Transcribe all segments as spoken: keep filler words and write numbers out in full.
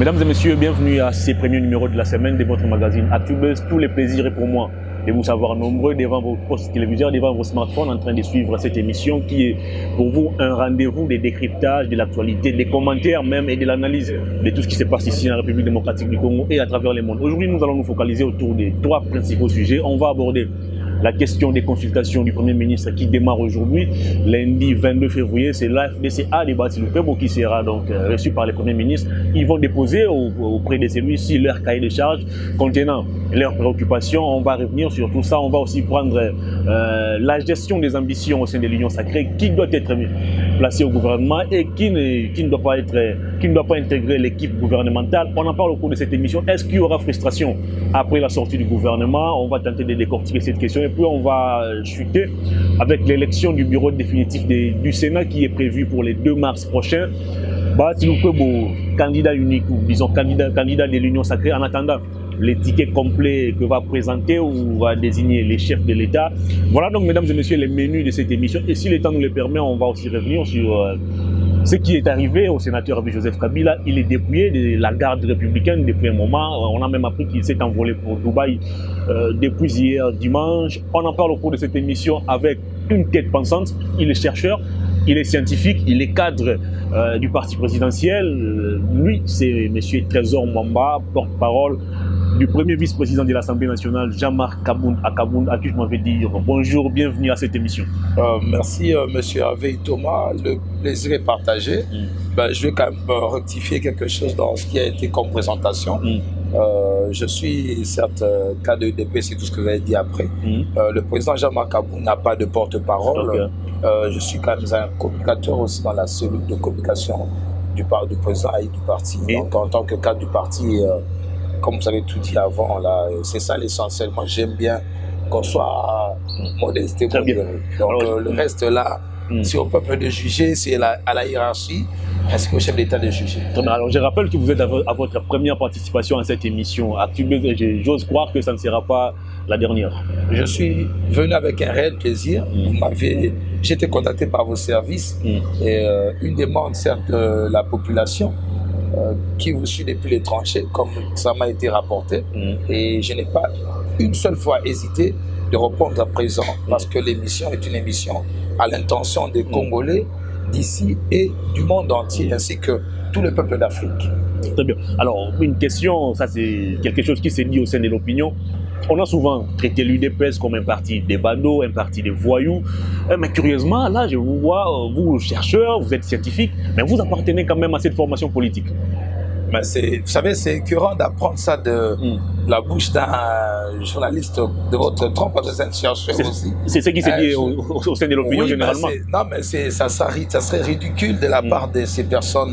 Mesdames et messieurs, bienvenue à ces premiers numéros de la semaine de votre magazine ActuBuzz. Tous les plaisirs et pour moi de vous savoir nombreux devant vos postes téléviseurs, devant vos smartphones en train de suivre cette émission qui est pour vous un rendez-vous de décryptage de l'actualité, des commentaires même et de l'analyse de tout ce qui se passe ici en République démocratique du Congo et à travers le monde. Aujourd'hui, nous allons nous focaliser autour des trois principaux sujets. On va aborder la question des consultations du Premier ministre qui démarre aujourd'hui, lundi vingt-deux février. C'est l'A F D C A de Bati Lupebo qui sera donc euh, reçu par le Premier ministre. Ils vont déposer au, auprès de celui-ci leur cahier de charges contenant leurs préoccupations. On va revenir sur tout ça. On va aussi prendre euh, la gestion des ambitions au sein de l'Union sacrée, qui doit être placée au gouvernement et qui ne, qui ne doit pas être, qui ne doit pas intégrer l'équipe gouvernementale. On en parle au cours de cette émission. Est-ce qu'il y aura frustration après la sortie du gouvernement? On va tenter de décortiquer cette question. Et puis on va chuter avec l'élection du bureau définitif de, du Sénat qui est prévu pour le deux mars prochain. Bati Lupebo, candidat unique ou disons candidat, candidat de l'Union sacrée, en attendant les tickets complets que va présenter ou va désigner les chefs de l'État. Voilà donc, mesdames et messieurs, les menus de cette émission. Et si le temps nous le permet, on va aussi revenir sur euh, ce qui est arrivé au sénateur Joseph Kabila. Il est dépouillé de la garde républicaine depuis un moment. On a même appris qu'il s'est envolé pour Dubaï euh, depuis hier dimanche. On en parle au cours de cette émission avec une tête pensante. Il est chercheur, il est scientifique, il est cadre euh, du parti présidentiel. Euh, lui, c'est M. Trésor Mwamba, porte-parole du premier vice-président de l'Assemblée nationale, Jean-Marc Kabound Akabound, à qui je m'avais dit bonjour, bienvenue à cette émission. Euh, merci, euh, monsieur Hervé Thomas. Le plaisir est partagé. Mm. Ben, je vais quand même euh, rectifier quelque chose dans ce qui a été comme présentation. Mm. Euh, je suis certes euh, cadre de U D P, c'est tout ce que vous avez dit après. Mm. Euh, le président Jean-Marc Kabound n'a pas de porte-parole. Okay. Euh, je suis quand même un communicateur aussi dans la cellule de communication du, du président et du parti. Et? Donc, en tant que cadre du parti, euh, comme vous avez tout dit avant, c'est ça l'essentiel. Moi, j'aime bien qu'on soit modeste et modéré. Donc, alors, euh, le reste là, mm. c'est au peuple de juger, c'est à la hiérarchie, est-ce que au chef d'État de juger. Alors, je rappelle que vous êtes à, à votre première participation à cette émission. J'ose croire que ça ne sera pas la dernière. Je suis venu avec un réel plaisir. Mm. J'ai été contacté par vos services mm. et euh, une demande, certes, de la population. Euh, qui vous suit depuis les tranchées, comme ça m'a été rapporté. Mmh. Et je n'ai pas une seule fois hésité de répondre à présent, mmh. parce que l'émission est une émission à l'intention des Congolais d'ici et du monde entier, ainsi que tout le peuple d'Afrique. Très bien. Alors, une question, ça c'est quelque chose qui s'est dit au sein de l'opinion. On a souvent traité l'U D P S comme un parti des badauds, un parti des voyous. Mais curieusement, là, je vous vois, vous, chercheur, vous êtes scientifique, mais vous appartenez quand même à cette formation politique. Mais vous savez, c'est écœurant d'apprendre ça de mm. la bouche d'un journaliste de votre trompe, parce que c'est un chercheur aussi. C'est ce qui s'est dit au, au sein de l'opinion oui, généralement. Non, mais ça, ça, ça serait ridicule de la mm. part de ces personnes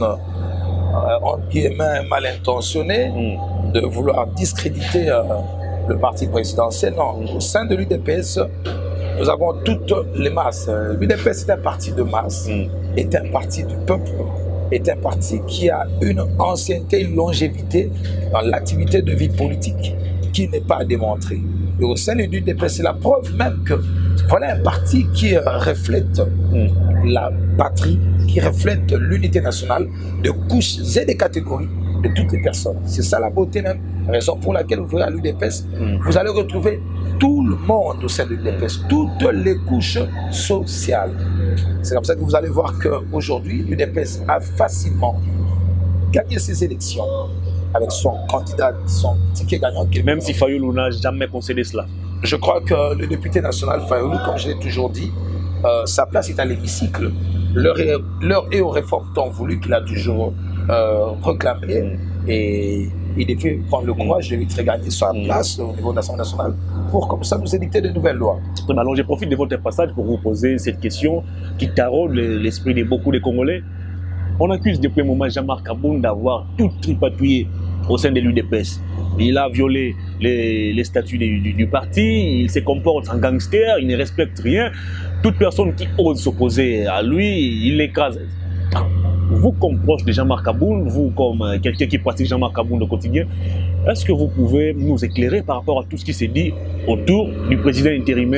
euh, entre guillemets mal intentionnées mm. de vouloir discréditer euh, le parti présidentiel. Non, au sein de l'U D P S, nous avons toutes les masses. L'U D P S est un parti de masse, mm. est un parti du peuple, est un parti qui a une ancienneté, une longévité dans l'activité de vie politique qui n'est pas à démontrer. Et au sein de l'U D P S, c'est la preuve même que voilà un parti qui reflète mm. la patrie, qui reflète l'unité nationale de couches et de catégories de toutes les personnes. C'est ça la beauté même, raison pour laquelle vous verrez à l'U D P S, mm. vous allez retrouver tout le monde au sein de l'U D P S, toutes les couches sociales. C'est comme ça que vous allez voir qu'aujourd'hui, l'U D P S a facilement gagné ses élections avec son candidat, son ticket gagnant. Même si Fayoulou n'a jamais concédé cela. Je crois que le député national Fayoulou, comme je l'ai toujours dit, euh, sa place est à l'hémicycle. Leur, leur et aux réformes tant voulu qu'il a toujours euh, réclamé. Mm. Et il devait prendre le courage de lui gagner sa place au niveau de l'Assemblée nationale pour comme ça nous édicter de nouvelles lois. Alors je profite de votre passage pour vous poser cette question qui taraude l'esprit de beaucoup de Congolais. On accuse depuis un moment Jean-Marc Kabound d'avoir tout tripatouillé au sein de l'U D P S. Il a violé les, les statuts du, du, du parti, il se comporte en gangster, il ne respecte rien. Toute personne qui ose s'opposer à lui, il l'écrase. Vous, comme proche de Jean-Marc Kabound, vous, comme quelqu'un qui pratique Jean-Marc Kabound au quotidien, est-ce que vous pouvez nous éclairer par rapport à tout ce qui s'est dit autour du président intérimaire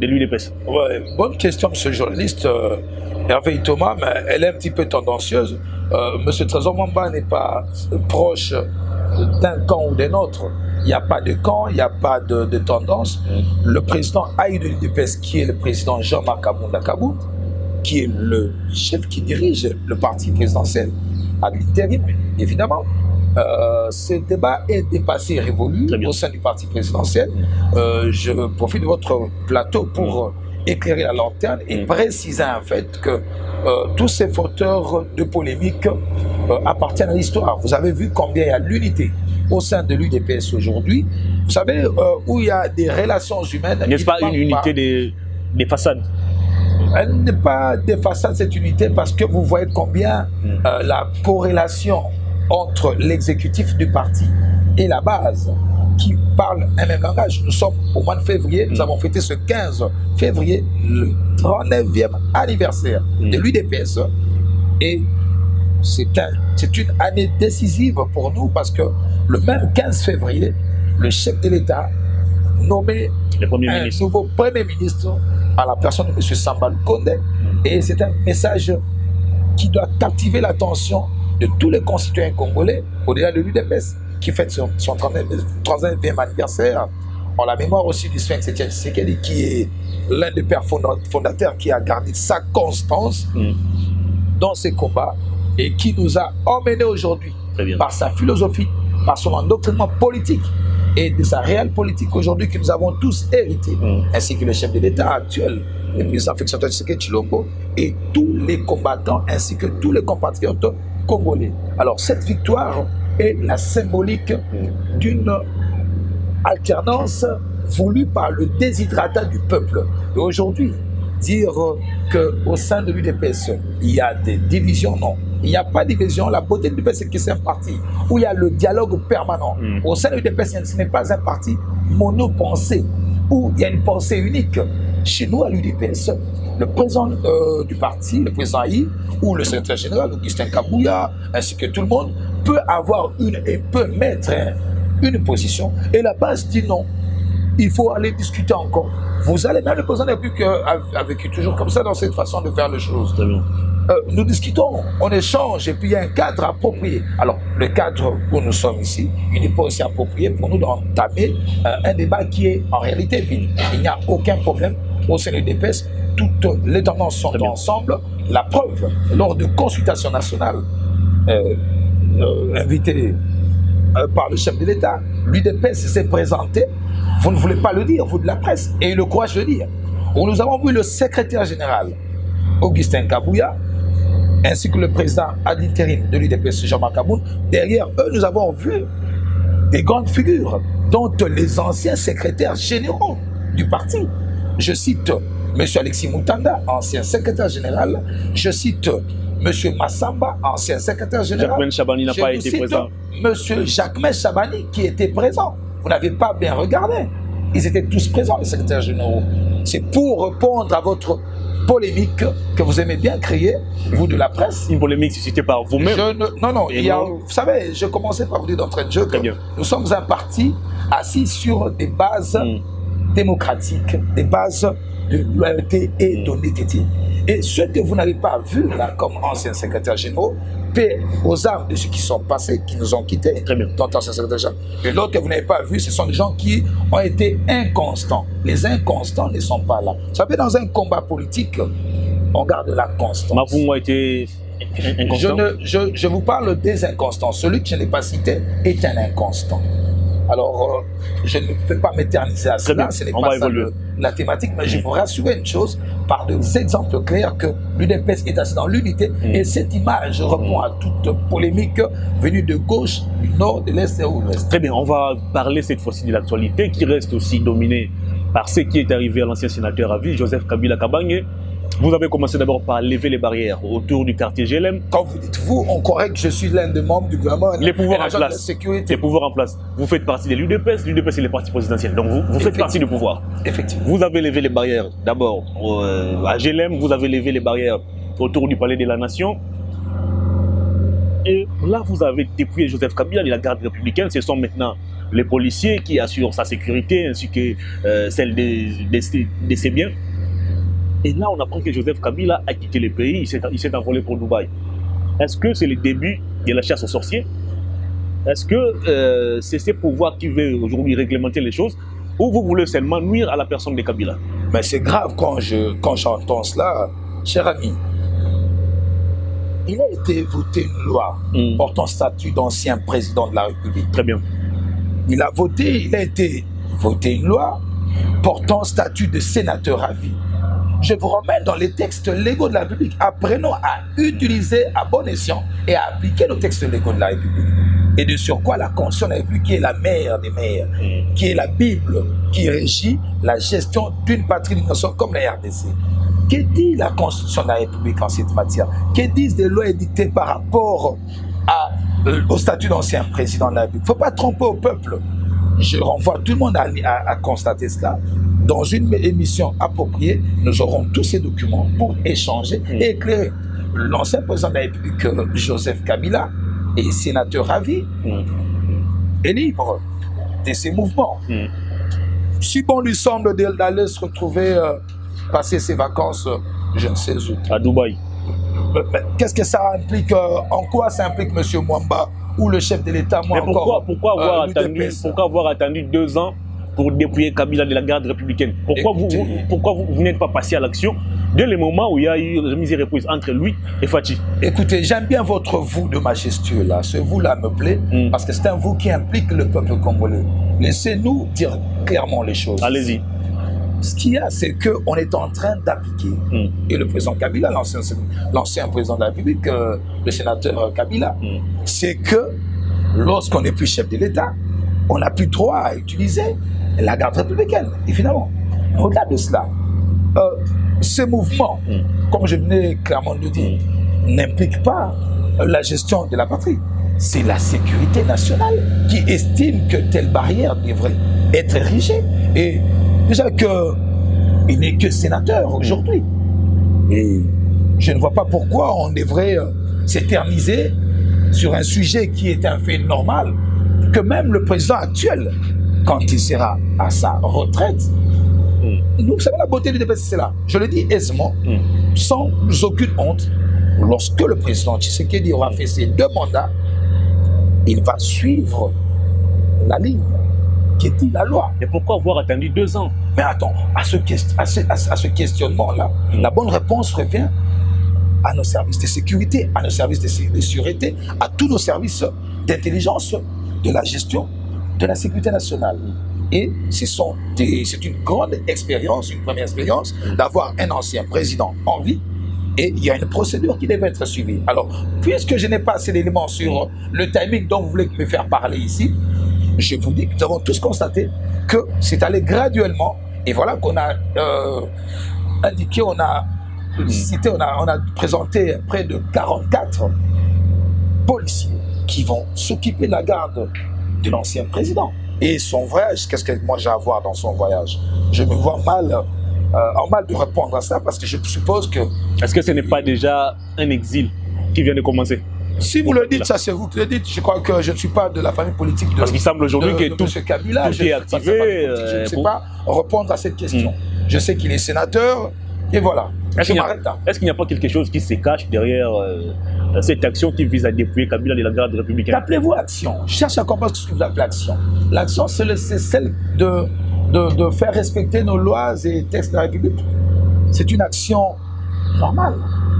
de l'U D P S? Ouais, bonne question, monsieur le journaliste euh, Hervé Thomas, mais elle est un petit peu tendancieuse. Euh, monsieur Trésor Mwamba n'est pas proche d'un camp ou d'un autre. Il n'y a pas de camp, il n'y a pas de, de tendance. Mm. Le président Aïe de l'U D P S, qui est le président Jean-Marc Abounda Kabout, qui est le chef qui dirige le parti présidentiel à l'intérim, évidemment. Euh, ce débat est dépassé et révolu au sein du parti présidentiel. Euh, je profite de votre plateau pour mmh. éclairer la lanterne et mmh. préciser en fait que euh, tous ces fauteurs de polémique euh, appartiennent à l'histoire. Vous avez vu combien il y a l'unité au sein de l'U D P S aujourd'hui. Vous savez, euh, où il y a des relations humaines... N'est-ce pas une unité pas... des, des façades? Elle n'est pas des façades, cette unité, parce que vous voyez combien mmh. euh, la corrélation entre l'exécutif du parti et la base qui parle un même langage. Nous sommes au mois de février, nous mmh. avons fêté ce quinze février le trente-neuvième anniversaire mmh. de l'U D P S et c'est un, c'est une année décisive pour nous parce que le même quinze février, le chef de l'État nommé le premier un ministre. nouveau Premier ministre à la personne de M. Samba Lukonde mmh. et c'est un message qui doit captiver l'attention de tous les concitoyens congolais au-delà de l'U D P S qui fête son, son trente-neuvième anniversaire. En la mémoire aussi du Sven Etienne Tshisekedi qui est l'un des pères fondateurs qui a gardé sa constance mmh. dans ses combats et qui nous a emmenés aujourd'hui par sa philosophie, par son endoctrinement politique et de sa réelle politique aujourd'hui que nous avons tous hérité, mmh. ainsi que le chef de l'État actuel, le président Félix Antoine Tshisekedi Tshilombo et tous les combattants ainsi que tous les compatriotes congolais. Alors cette victoire est la symbolique mmh. d'une alternance voulue par le déshydratat du peuple. Et aujourd'hui, dire qu'au sein de l'U D P S, il y a des divisions, non. Il n'y a pas de division. La beauté de l'U D P S, c'est que c'est un parti où il y a le dialogue permanent. Mm. Au sein de l'U D P S, ce n'est pas un parti monopensé, où il y a une pensée unique. Chez nous, à l'U D P S, le président euh, du parti, le président Aïe, ou le secrétaire général, Augustin Kabouya, ainsi que tout le monde, peut avoir une et peut mettre une position. Et la base dit non. Il faut aller discuter encore. Vous allez, même le président n'a plus qu'avec toujours comme ça dans cette façon de faire les choses. Très bien. Euh, nous discutons, on échange et puis il y a un cadre approprié. Alors, le cadre où nous sommes ici, il n'est pas aussi approprié pour nous d'entamer euh, un débat qui est en réalité vide. Il n'y a aucun problème au sein de l'U D P S. Toutes les tendances sont ensemble. La preuve, lors de consultations nationales euh, euh, invitées euh, par le chef de l'État, l'U D P S s'est présenté. Vous ne voulez pas le dire, vous de la presse, et le courage de le dire. Où nous avons vu le secrétaire général, Augustin Kabouya, ainsi que le président ad interim de l'U D P S, Jean-Marc Aboun. Derrière eux, nous avons vu des grandes figures, dont les anciens secrétaires généraux du parti. Je cite M. Alexis Moutanda, ancien secrétaire général. Je cite M. Massamba, ancien secrétaire général. Jacques Chabani n'a pas été présent. M. Jacques Chabani, qui était présent. Vous n'avez pas bien regardé. Ils étaient tous présents, les secrétaires généraux. C'est pour répondre à votre polémique que vous aimez bien créer, vous de la presse. Une polémique suscitée par vous-même. Non, non, il y a, vous savez, je commençais par vous dire d'entrée de jeu que nous sommes un parti assis sur des bases mm. démocratiques, des bases de loyauté et mm. d'honnêteté. Et ce que vous n'avez pas vu là comme ancien secrétaire général, paix aux âmes de ceux qui sont passés, qui nous ont quittés, très bien, dont ancien secrétaire général. Et l'autre que vous n'avez pas vu, ce sont des gens qui ont été inconstants. Les inconstants ne sont pas là. Vous savez, dans un combat politique, on garde la constance. Mavou a été inconstant. Je, ne, je, je vous parle des inconstants. Celui que je n'ai pas cité est un inconstant. Alors, euh, je ne peux pas m'éterniser à cela, ce n'est pas ça le, la thématique, mais mmh. je vous rassure une chose, par des exemples clairs que l'U D P S est assis dans l'unité, mmh. et cette image répond à toute polémique venue de gauche, du nord, de l'est et de l'ouest. Très bien, on va parler cette fois-ci de l'actualité qui reste aussi dominée par ce qui est arrivé à l'ancien sénateur à vie, Joseph Kabila Kabange. Vous avez commencé d'abord par lever les barrières autour du quartier G L M. Quand vous dites vous, on croirait que je suis l'un des membres du gouvernement. Les pouvoirs en place. Les pouvoirs en place. Vous faites partie de l'U D P S. L'U D P S, c'est le parti présidentiel. Donc vous, vous faites partie du pouvoir. Effectivement. Vous avez levé les barrières d'abord euh, à G L M. Vous avez levé les barrières autour du palais de la Nation. Et là, vous avez dépouillé Joseph Kabila de la garde républicaine. Ce sont maintenant les policiers qui assurent sa sécurité ainsi que euh, celle de, de, de ses biens. Et là, on apprend que Joseph Kabila a quitté le pays, il s'est envolé pour Dubaï. Est-ce que c'est le début de la chasse aux sorciers? Est-ce que euh, c'est ces pouvoirs qui veulent aujourd'hui réglementer les choses, ou vous voulez seulement nuire à la personne de Kabila? Mais c'est grave quand je quand j'entends cela, cher ami. Il a été voté une loi mm. portant statut d'ancien président de la République. Très bien. Il a voté, il a été voté une loi portant statut de sénateur à vie. Je vous remets dans les textes légaux de la République. Apprenons à utiliser à bon escient et à appliquer nos textes légaux de la République. Et de sur quoi la Constitution de la République, qui est la mère des mères, mmh. qui est la Bible, qui régit la gestion d'une patrie d'une nation comme la R D C. Que dit la Constitution de la République en cette matière? Que disent des lois édictées par rapport à, euh, au statut d'ancien président de la République? Il ne faut pas tromper au peuple. Je renvoie tout le monde à, à, à constater cela. Dans une émission appropriée, nous aurons tous ces documents pour échanger mmh. et éclairer. L'ancien président de la République, Joseph Kabila, est sénateur à vie, mmh. est libre de ses mouvements. Mmh. Si bon lui semble d'aller se retrouver, euh, passer ses vacances, euh, je ne sais où. À Dubaï. Qu'est-ce que ça implique, euh, en quoi ça implique M. Mwamba ou le chef de l'État, moi Mais pourquoi, encore pourquoi, avoir euh, attendu, pourquoi avoir attendu deux ans pour dépouiller Kabila de la garde républicaine? Pourquoi Écoutez, vous, vous, pourquoi vous, vous n'êtes pas passé à l'action dès le moment où il y a eu remise et reprise entre lui et Fathi? Écoutez, j'aime bien votre vous de majestueux là. Ce vous là me plaît mm. parce que c'est un vous qui implique le peuple congolais. Laissez-nous dire clairement les choses. Allez-y. Ce qu'il y a, c'est qu'on est en train d'appliquer. Mm. Et le président Kabila, l'ancien président de la République, euh, le sénateur Kabila, mm. c'est que lorsqu'on n'est plus chef de l'État, on n'a plus droit à utiliser la garde républicaine, évidemment. Au-delà de cela, euh, ce mouvement, mm. comme je venais clairement de le dire, mm. n'implique pas la gestion de la patrie. C'est la sécurité nationale qui estime que telle barrière devrait être érigée. Et déjà qu'il n'est que sénateur aujourd'hui. Mm. Et je ne vois pas pourquoi on devrait euh, s'éterniser sur un sujet qui est un fait normal, que même le président actuel, quand il sera à sa retraite, mm. nous, vous savez, la beauté du débat, c'est là. Je le dis aisément, mm. sans aucune honte. Lorsque le président Tshisekedi aura fait ses deux mandats, il va suivre la ligne qui dit la loi. Mais pourquoi avoir attendu deux ans? Mais attends, à ce, à ce, à ce questionnement-là, mm. la bonne réponse revient à nos services de sécurité, à nos services de, de sûreté, à tous nos services d'intelligence, de la gestion de la sécurité nationale. Et c'est une grande expérience, une première expérience, d'avoir un ancien président en vie, et il y a une procédure qui devait être suivie. Alors, puisque je n'ai pas assez d'éléments sur le timing dont vous voulez me faire parler ici, je vous dis que nous avons tous constaté que c'est allé graduellement, et voilà qu'on a euh, indiqué, on a cité, on a, on a présenté près de quarante-quatre policiers qui vont s'occuper de la garde de l'ancien président. Et son voyage, qu'est-ce que moi j'ai à voir dans son voyage? Je me vois mal, euh, en mal de répondre à ça parce que je suppose que... Est-ce que ce n'est pas déjà un exil qui vient de commencer? Si vous le dites, ça c'est vous qui le dites. Je crois que je ne suis pas de la famille politique de... Parce qu'il semble aujourd'hui que tout, M. Kabila, tout est activé. Euh, je ne sais pour... pas répondre à cette question. Mm. Je sais qu'il est sénateur et voilà. Est-ce qu'il n'y a, a pas quelque chose qui se cache derrière euh, cette action qui vise à dépouiller Kabila de la garde républicaine? Appelez-vous action. Je cherche à comprendre ce que vous appelez action. L'action, c'est celle de, de, de faire respecter nos lois et textes de la République. C'est une action normale.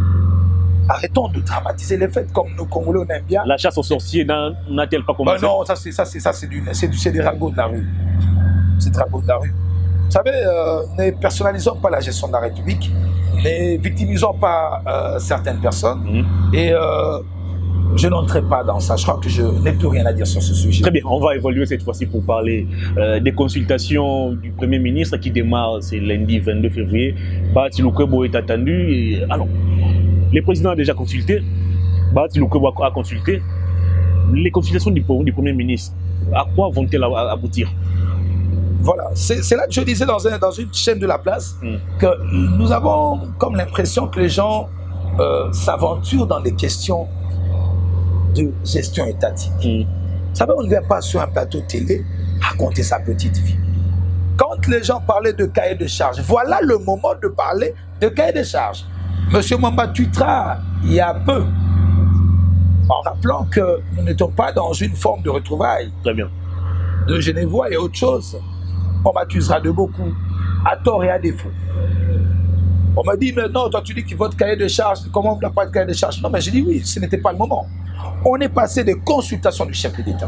Arrêtons de dramatiser les faits comme nous, Congolais, on aime bien. La chasse aux sorciers n'a-t-elle pas commencé? Ben non, ça c'est des ragots de la rue. C'est des ragots de la rue. Vous savez, euh, ne personnalisons pas la gestion de la République, ne victimisons pas euh, certaines personnes, mmh. et euh, je n'entrerai pas dans ça. Je crois que je n'ai plus rien à dire sur ce sujet. Très bien, on va évoluer cette fois-ci pour parler euh, des consultations du Premier ministre qui démarre, c'est lundi vingt-deux février. Bahati Lukwebo est attendu. Et, alors, le président a déjà consulté, Bahati Lukwebo a consulté. Les consultations du, du Premier ministre, à quoi vont-elles aboutir? Voilà, c'est là que je disais dans, un, dans une chaîne de la place mm. que nous avons comme l'impression que les gens euh, s'aventurent dans des questions de gestion étatique. Mm. savez, on ne vient pas sur un plateau télé raconter sa petite vie. Quand les gens parlaient de cahier de charge, voilà le moment de parler de cahier de charge. Monsieur Mwamba Tuitra, il y a peu, en rappelant que nous n'étions pas dans une forme de retrouvailles. Très bien. De Genevois et autre chose, on m'accusera de beaucoup, à tort et à défaut. On m'a dit, mais non, toi tu dis que votre cahier de charge, comment on n'a pas de cahier de charge? Non, mais j'ai dit oui, ce n'était pas le moment. On est passé des consultations du chef de l'État,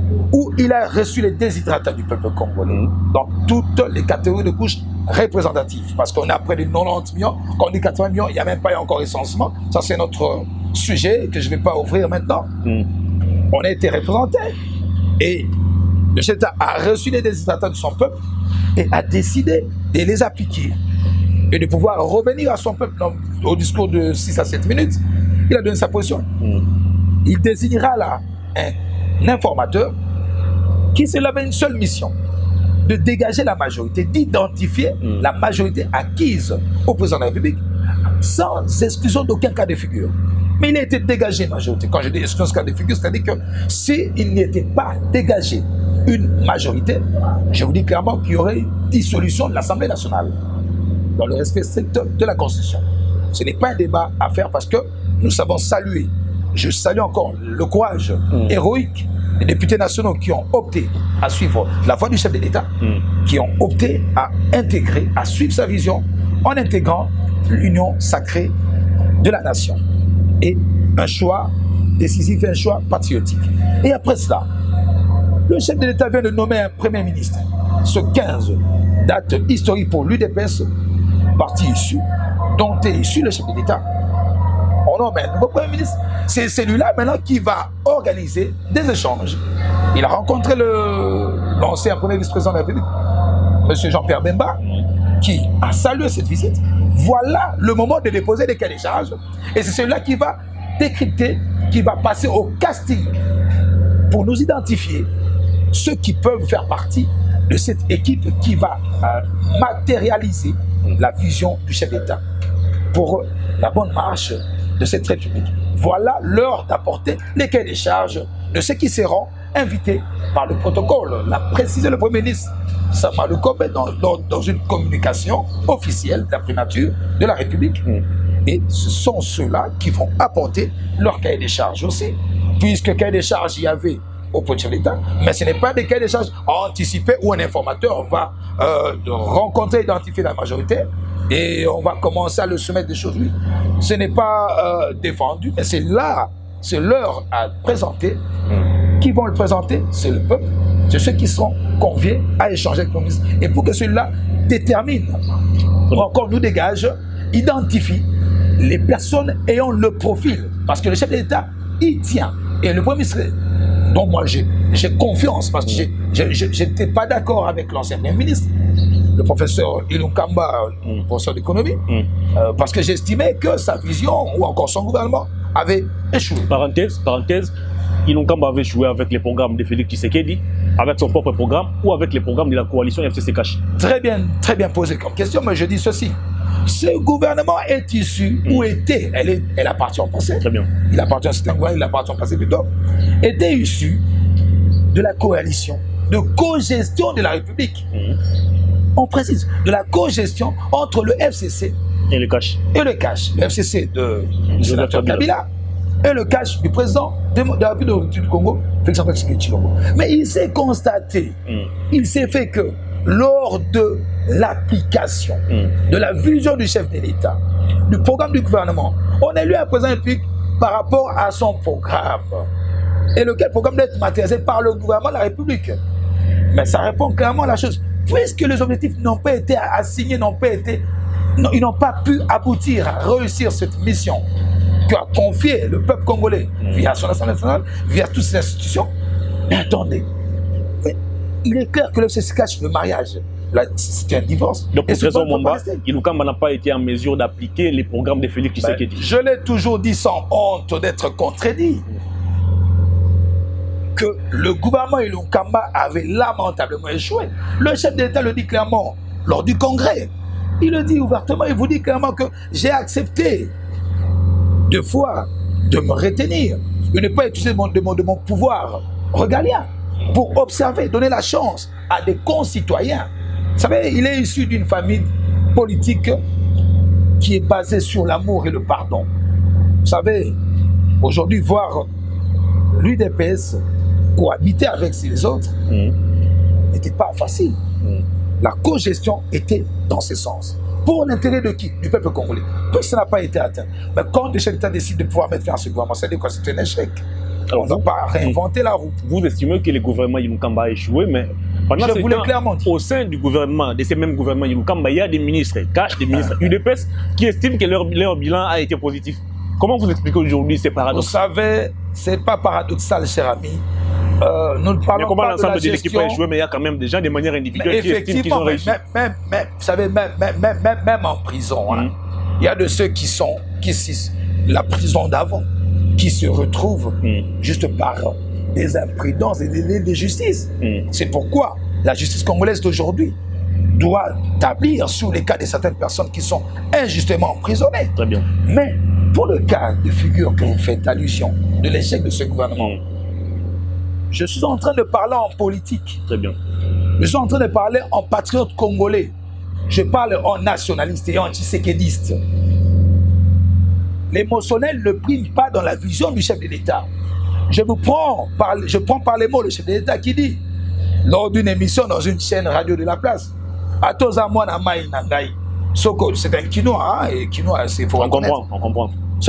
où il a reçu les déshydratants du peuple congolais, mmh. dans toutes les catégories de couches représentatives. Parce qu'on a près de quatre-vingt-dix millions, quand on dit quatre-vingts millions, il n'y a même pas encore recensement. Ça, c'est notre sujet que je ne vais pas ouvrir maintenant. Mmh. On a été représentés. Et le chef d'État a reçu les déshydratants de son peuple et a décidé de les appliquer et de pouvoir revenir à son peuple dans, au discours de six à sept minutes. Il a donné sa position. Mmh. Il désignera là un informateur qui se avait une seule mission, de dégager la majorité, d'identifier mmh. la majorité acquise au président de la République, sans exclusion d'aucun cas de figure. Mais il a été dégagé, majorité. Quand je dis exclusion de cas de figure, c'est-à-dire que s'il n'était pas dégagé une majorité, je vous dis clairement qu'il y aurait une dissolution de l'Assemblée nationale, dans le respect strict de la Constitution. Ce n'est pas un débat à faire parce que nous savons saluer. Je salue encore le courage mmh. héroïque des députés nationaux qui ont opté à suivre la voie du chef de l'État, mmh. qui ont opté à intégrer, à suivre sa vision en intégrant l'union sacrée de la nation. Et un choix décisif et un choix patriotique. Et après cela, le chef de l'État vient de nommer un Premier ministre. Ce quinze, date historique pour l'U D P S, parti issu, dont est issu le chef de l'État. On nomme un nouveau Premier ministre. C'est celui-là maintenant qui va organiser des échanges. Il a rencontré l'ancien Premier vice-président de la République, M. Jean-Pierre Bemba, qui a salué cette visite. Voilà le moment de déposer des cahiers de charges. Et c'est celui-là qui va décrypter, qui va passer au casting pour nous identifier ceux qui peuvent faire partie de cette équipe qui va euh, matérialiser la vision du chef d'État pour la bonne marche de cette République. Voilà l'heure d'apporter les cahiers des charges de ceux qui seront invités par le protocole. L'a précisé le Premier ministre Sama Lukombe dans, dans, dans une communication officielle de la primature de la République. Mmh. Et ce sont ceux-là qui vont apporter leur cahier des charges aussi. Puisque cahier des charges, il y avait au point de l'État, mais ce n'est pas des cahiers des charges anticipés où un informateur va euh, rencontrer, identifier la majorité et on va commencer à le soumettre des choses. Oui. Ce n'est pas euh, défendu, mais c'est là, c'est l'heure à présenter. Mmh. Qui vont le présenter? C'est le peuple. C'est ceux qui seront conviés à échanger avec le ministre. Et pour que celui-là détermine, ou encore nous dégage, identifie les personnes ayant le profil. Parce que le chef de l'État, il tient. Et le Premier ministre, dont moi j'ai confiance, parce que je n'étais pas d'accord avec l'ancien Premier ministre, le professeur Ilunkamba, mm. professeur d'économie, mm. euh, parce que j'estimais que sa vision, ou encore son gouvernement, avait échoué. Parenthèse, parenthèse, Ilunkamba avait échoué avec les programmes de Félix Tshisekedi, avec son propre programme, ou avec les programmes de la coalition F C C Cash. Très bien, très bien posé comme question, mais je dis ceci. Ce gouvernement est issu, mmh. ou était, elle, est, elle appartient au passé. Très bien. Il appartient à certains gouvernements, il appartient au passé plutôt. Était issu de la coalition, de co-gestion de la République. Mmh. On précise, de la co-gestion entre le F C C et le Cash. Et le Cash. Le F C C de, du sénateur Kabila et le Cash du président de, de la République du Congo, Félix Antoine Tshisekedi Tshilombo. Mais il s'est constaté, mmh. il s'est fait que lors de l'application mmh. de la vision du chef de l'État, du programme du gouvernement, on a élu un président public par rapport à son programme. Et lequel programme doit être matérialisé par le gouvernement de la République. Mais ça répond clairement à la chose. Puisque les objectifs n'ont pas été assignés, n'ont pas été, non, ils n'ont pas pu aboutir à réussir cette mission qu'a confiée le peuple congolais mmh. via son Assemblée nationale, via toutes ces institutions. Mais attendez, mais il est clair que le F C C cache le mariage. C'était un divorce. Donc, pour raison Mwamba, Ilunkamba n'a pas été en mesure d'appliquer les programmes de Félix Tshisekedi. Ben, je l'ai toujours dit sans honte d'être contredit. Que le gouvernement Ilunkamba avait lamentablement échoué. Le chef d'État le dit clairement lors du congrès. Il le dit ouvertement, il vous dit clairement que j'ai accepté deux fois de me retenir, de ne pas utiliser mon, de, mon, de mon pouvoir régalien pour observer, donner la chance à des concitoyens. Vous savez, il est issu d'une famille politique qui est basée sur l'amour et le pardon. Vous savez, aujourd'hui, voir l'U D P S cohabiter avec les autres mmh. n'était pas facile. Mmh. La co-gestion était dans ce sens. Pour l'intérêt de qui? Du peuple congolais. Tout ça n'a pas été atteint. Mais quand le chef d'État décide de pouvoir mettre fin à ce gouvernement, ça veut dire que c'est un échec. Alors, on ne va pas réinventer la roue. Vous estimez que le gouvernement Yimukamba a échoué, mais pendant je ce voulais temps, clairement dire. Au sein du gouvernement, de ces mêmes gouvernements Yimukamba, il y a des ministres cash, des ministres U D P S qui estiment que leur, leur bilan a été positif. Comment vous expliquez aujourd'hui ces paradoxes? Vous savez, ce n'est pas paradoxal, cher ami. Euh, nous ne parlons comment pas de la l'ensemble de l'équipe a gestion. échoué, mais il y a quand même des gens de manière individuelle Mais qui estiment qu'ils ont réussi. Même, même, même, vous savez, même, même, même, même, même en prison, hein, mm. il y a de ceux qui sont, qui la prison d'avant, qui se retrouvent mm. juste par des imprudences et des délais de justice. Mm. C'est pourquoi la justice congolaise d'aujourd'hui doit établir sur les cas de certaines personnes qui sont injustement emprisonnées. Très bien. Mais pour le cas de figure que vous faites allusion, de l'échec de ce gouvernement, mm. je suis en train de parler en politique. Très bien. Je suis en train de parler en patriote congolais. Je parle en nationaliste et anti-séquédiste. L'émotionnel ne prime pas dans la vision du chef de l'État. Je vous prends par, je prends par les mots le chef de l'État qui dit, lors d'une émission dans une chaîne radio de la place, c'est un quinoa, hein, et quinoa, c'est faut on comprend, on comprend.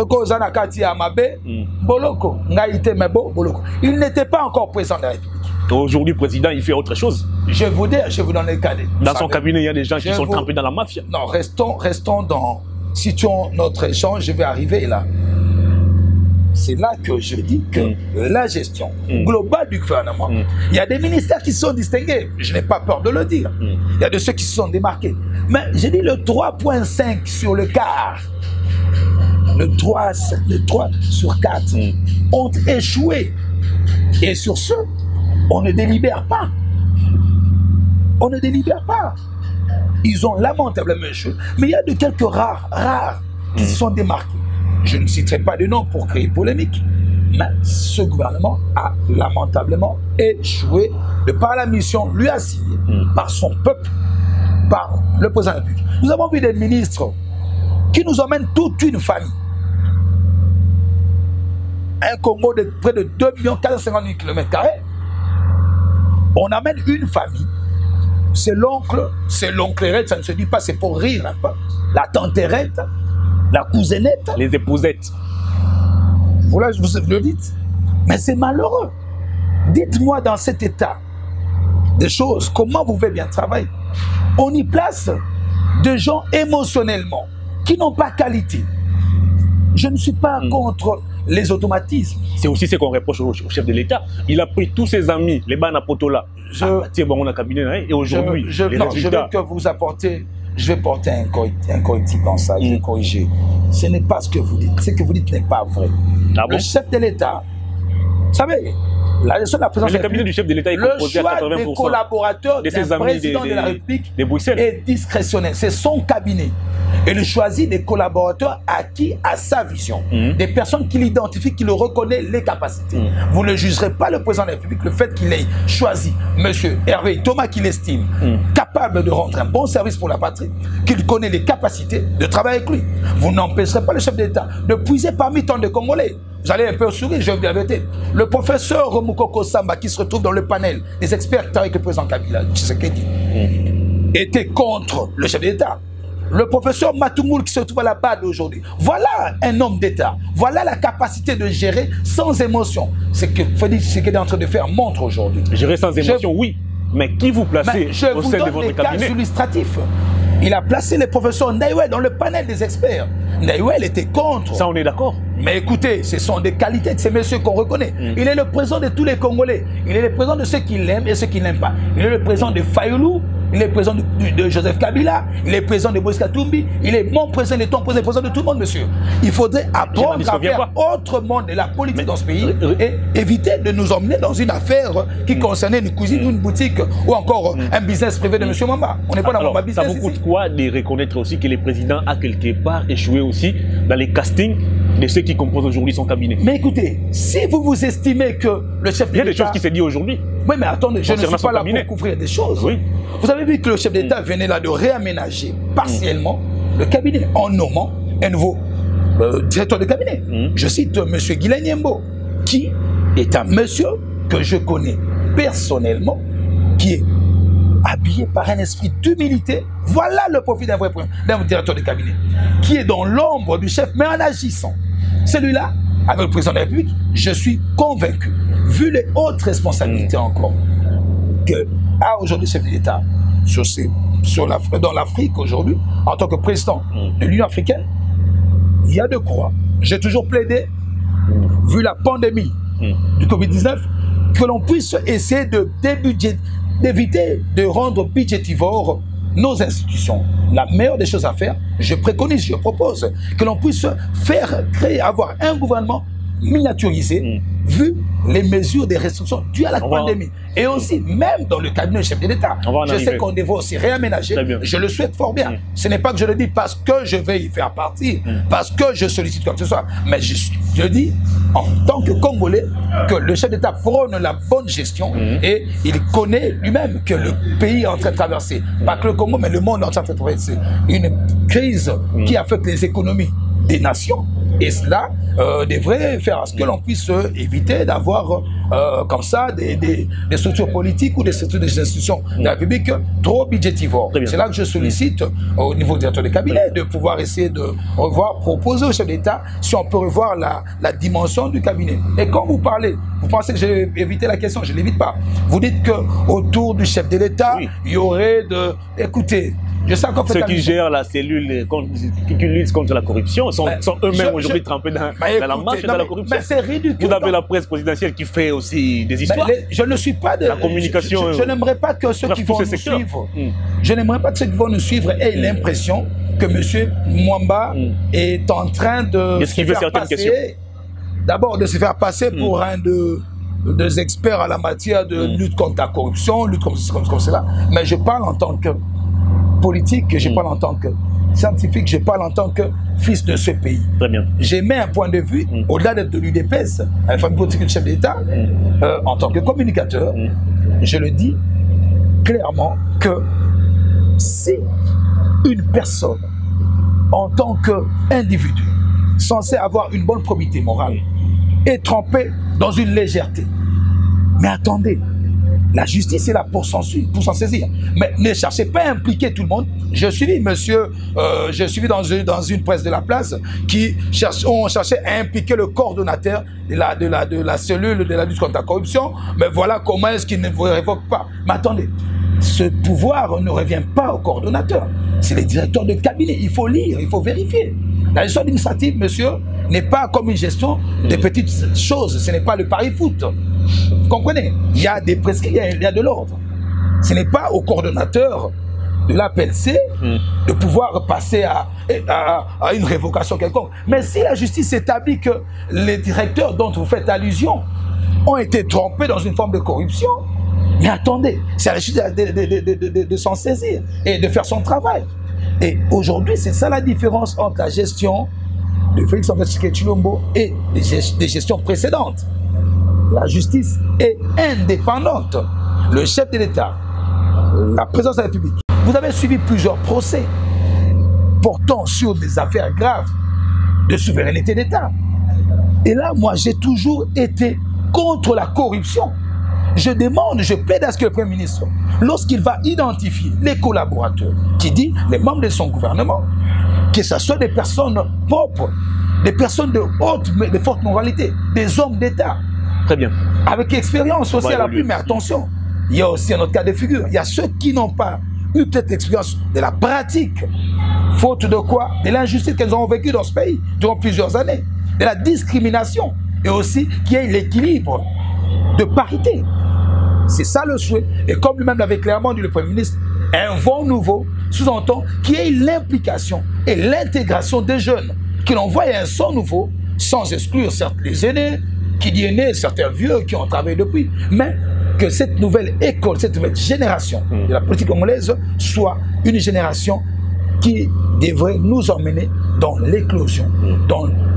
Il n'était pas encore président de la République. Aujourd'hui, président, il fait autre chose. Je vous dis, je vous donne le cas. Dans son cabinet, il y a des gens qui sont trempés dans la mafia. Non, restons, restons dans... Situons notre échange, je vais arriver là. C'est là que je dis que mm. la gestion mm. globale du gouvernement, mm. il y a des ministères qui sont distingués. Je n'ai pas peur de le dire. Mm. Il y a de ceux qui se sont démarqués. Mais j'ai dit le trois virgule cinq sur le quart. Le trois, le trois sur quatre mm. ont échoué. Et sur ce, on ne délibère pas. On ne délibère pas. Ils ont lamentablement échoué. Mais il y a de quelques rares, rares qui mm. se sont démarqués. Je ne citerai pas de nom pour créer polémique, mais ce gouvernement a lamentablement échoué de par la mission lui assignée mm. par son peuple, par le président de la République. Nous avons vu des ministres qui nous emmènent toute une famille. Un Congo de près de deux millions quatre cent cinquante mille kilomètres carrés. On amène une famille. C'est l'oncle, c'est l'onclerette, ça ne se dit pas, c'est pour rire un peu. La tanterette, la cousinette. Les épousettes. Voilà, je vous le dites. Mais c'est malheureux. Dites-moi dans cet état des choses, comment vous pouvez bien travailler. On y place des gens émotionnellement qui n'ont pas qualité. Je ne suis pas mmh. contre les automatismes. C'est aussi ce qu'on reproche au chef de l'État. Il a pris tous ses amis, les Banapotola, je, ah, tiens, bon, on a cabinet, et aujourd'hui, je, je, non, je veux que vous apportez, je vais porter un, un correctif en ça, mmh. je vais corriger. Ce n'est pas ce que vous dites. Ce que vous dites n'est pas vrai. Ah le bon? chef de l'État, vous savez, la leçon de la présidence le cabinet du chef de l'État est composé à quatre-vingts pour cent des collaborateurs de ses amis président de, de, de la République de Bruxelles est discrétionnaire. C'est son cabinet. Et il choisit des collaborateurs acquis à sa vision. Mmh. Des personnes qui l'identifient, qui le reconnaissent les capacités. Mmh. Vous ne jugerez pas le président de la République le fait qu'il ait choisi M. Hervé Thomas, qu'il estime mmh. capable de rendre un bon service pour la patrie, qu'il connaît les capacités de travailler avec lui. Vous n'empêcherez pas le chef d'État de puiser parmi tant de Congolais. Vous allez un peu sourire, je vais vous dire la vérité. Le professeur Romukoko Samba, qui se retrouve dans le panel des experts qui travaillent avec le président Kabila, Tshisekedi, mmh. était contre le chef d'État. Le professeur Matungoul qui se trouve à la barre aujourd'hui. Voilà un homme d'État. Voilà la capacité de gérer sans émotion. Ce que Félix Tshisekedi est en train de faire montre aujourd'hui. Gérer sans émotion, je... oui. Mais qui vous placez je au vous sein donne de votre des cabinet? Cas illustratifs. Il a placé le professeur Ndaïwel dans le panel des experts. Ndaïwel était contre. Ça, on est d'accord. Mais écoutez, ce sont des qualités de ces messieurs qu'on reconnaît. Mm. Il est le président de tous les Congolais. Il est le président de ceux qui l'aiment et ceux qui ne l'aiment pas. Il est le président de Fayoulou. Il est président de, de Joseph Kabila. Il est président de Moïse Katumbi. Il est mon président, il est ton président, le président de tout le monde, monsieur. Il faudrait apprendre à faire autrement de la politique mais, dans ce pays et éviter de nous emmener dans une affaire qui mm. concernait une cuisine ou une boutique ou encore mm. un business privé de monsieur Mamba. On n'est pas dans Mamba Business. Ça vous coûte ici. Quoi de reconnaître aussi que le président a quelque part échoué aussi dans les castings de ceux qui composent aujourd'hui son cabinet. Mais écoutez, si vous vous estimez que le chef de l'État... Il y a des choses qui se disent aujourd'hui. Oui, mais attendez, je ne suis pas là cabinet. pour couvrir des choses. Oui. Vous avez vu que le chef d'État mmh. venait là de réaménager partiellement mmh. le cabinet en nommant un nouveau euh, directeur de cabinet. Mmh. Je cite euh, M. Guilain Nyembo, qui est un monsieur que je connais personnellement, qui est habillé par un esprit d'humilité. Voilà le profil d'un vrai d'un directeur de cabinet, qui est dans l'ombre du chef, mais en agissant. Celui-là, avec le président de la République, je suis convaincu, vu les hautes responsabilités mmh. encore, que a aujourd'hui le chef de l'État sur, sur dans l'Afrique aujourd'hui, en tant que président mmh. de l'Union africaine, il y a de quoi. J'ai toujours plaidé, mmh. vu la pandémie mmh. du Covid dix-neuf, que l'on puisse essayer de débudget, d'éviter de rendre budgétivores nos institutions. La meilleure des choses à faire, je préconise, je propose, que l'on puisse faire, créer, avoir un gouvernement miniaturisé, mmh. vu les mesures des restrictions dues à la on pandémie. Va... Et aussi, même dans le cabinet du chef de l'État, je sais qu'on devrait aussi réaménager, je le souhaite fort bien. Mmh. Ce n'est pas que je le dis parce que je vais y faire partie, mmh. parce que je sollicite quoi que ce soit, mais je, je dis, en tant que Congolais, que le chef d'État prône la bonne gestion mmh. et il connaît lui-même que le pays est en train de traverser, mmh. pas que le Congo, mais le monde est en train de traverser une crise mmh. qui affecte les économies des nations. Et cela euh, devrait faire à ce que l'on puisse euh, éviter d'avoir euh, comme ça des, des, des structures politiques ou des structures des institutions mmh. de la République trop budgétivores. C'est là que je sollicite mmh. au niveau du directeur de cabinet de pouvoir essayer de revoir, proposer au chef d'État si on peut revoir la, la dimension du cabinet. Et quand vous parlez, vous pensez que j'ai évité la question, je ne l'évite pas. Vous dites qu'autour du chef de l'État, oui. il y aurait de... Écoutez, je sais ceux qui gèrent la cellule contre, qui lutte contre la corruption sont, sont eux-mêmes aujourd'hui trempés dans, écoutez, dans la marche de la corruption. C'est ridicule. Vous avez la presse présidentielle qui fait aussi des histoires. Les, je ne suis pas de la communication. Je, je, je n'aimerais pas que ceux qui vont nous secteurs. suivre, mm. je n'aimerais pas que ceux qui vont nous suivre aient mm. l'impression que M. Mwamba mm. est en train de, de se faire passer. D'abord, de se faire passer mm. pour un de des experts à la matière de mmh. lutte contre la corruption, lutte comme, comme, comme cela. Mais je parle en tant que politique, je mmh. parle en tant que scientifique, je parle en tant que fils de ce pays. Très bien. J'émets un point de vue, mmh. au-delà d'être de l'U D P S, la famille politique du chef d'État, mmh. euh, en tant que communicateur, mmh. je le dis clairement que si une personne, en tant qu'individu, censé avoir une bonne probité morale, est trempée dans une légèreté. Mais attendez, la justice est là pour s'en saisir. Mais ne cherchez pas à impliquer tout le monde. Je suis, monsieur, euh, je suis dans une, dans une presse de la place qui cherche, on cherchait à impliquer le coordonnateur de la, de, la, de la cellule de la lutte contre la corruption. Mais voilà comment est-ce qu'il ne vous révoque pas. Mais attendez, ce pouvoir ne revient pas au coordonnateur. C'est les directeurs de cabinet. Il faut lire, il faut vérifier. La gestion administrative, monsieur, n'est pas comme une gestion de petites choses. Ce n'est pas le pari-foot. Vous comprenez? Il y a des prescrits, il y a de l'ordre. Ce n'est pas au coordonnateur de l'A P L C mm. de pouvoir passer à, à, à une révocation quelconque. Mais si la justice établit que les directeurs dont vous faites allusion ont été trompés dans une forme de corruption, mais attendez, c'est à la justice de, de, de, de, de, de s'en saisir et de faire son travail. Et aujourd'hui, c'est ça la différence entre la gestion de Félix Antoine Tshisekedi Tshilombo et des gestions précédentes. La justice est indépendante. Le chef de l'État, la présidence de la République, vous avez suivi plusieurs procès portant sur des affaires graves de souveraineté d'État. Et là, moi, j'ai toujours été contre la corruption. Je demande, je plaide à ce que le Premier ministre, lorsqu'il va identifier les collaborateurs, qui dit les membres de son gouvernement, que ce soit des personnes propres, des personnes de haute, de forte moralité, des hommes d'État. Très bien. Avec expérience aussi ouais, à l'appui, mais attention, il y a aussi un autre cas de figure. Il y a ceux qui n'ont pas eu peut-être l'expérience de la pratique, faute de quoi? De l'injustice qu'elles ont vécue dans ce pays durant plusieurs années, de la discrimination, et aussi qu'il y ait l'équilibre de parité. C'est ça le souhait. Et comme lui-même l'avait clairement dit le Premier ministre, un vent nouveau sous-entend qu'il y ait l'implication et l'intégration des jeunes, qu'il envoie un sang nouveau, sans exclure certes les aînés, qui dit aînés, certains vieux qui ont travaillé depuis, mais que cette nouvelle école, cette nouvelle génération de la politique congolaise soit une génération qui devrait nous emmener dans l'éclosion, dans